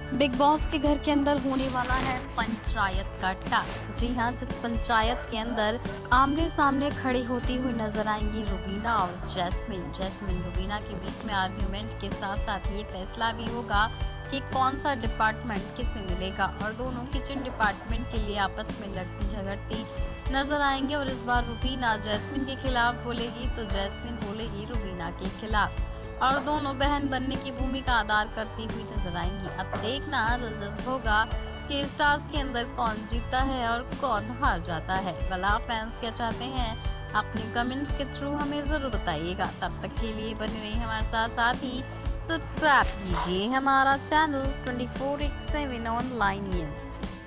Big boss के घर के अंदर होने वाला है पंचायत का टास्क। जी हाँ, जिस पंचायत के अंदर आमने सामने खड़ी होती हुई नजर आएंगी रुबीना और जैस्मिन रुबीना के बीच में आर्ग्यूमेंट के साथ साथ ये फैसला भी होगा कि कौन सा डिपार्टमेंट किसे मिलेगा और दोनों किचन डिपार्टमेंट के लिए आपस में लड़ती झगड़ती नजर आएंगे। और इस बार रुबीना जैस्मिन के खिलाफ बोलेगी तो जैस्मिन बोलेगी रुबीना के खिलाफ, और दोनों बहन बनने की भूमिका अदा करती हुई नजर आएंगी। अब देखना दिलचस्प होगा कि इस टास्क के अंदर कौन जीतता है और कौन हार जाता है। भला आप फैंस क्या चाहते हैं, अपने कमेंट्स के थ्रू हमें जरूर बताइएगा। तब तक के लिए बने रहिए हमारे साथ, साथ ही सब्सक्राइब कीजिए हमारा चैनल 24/7 ऑनलाइन न्यूज़।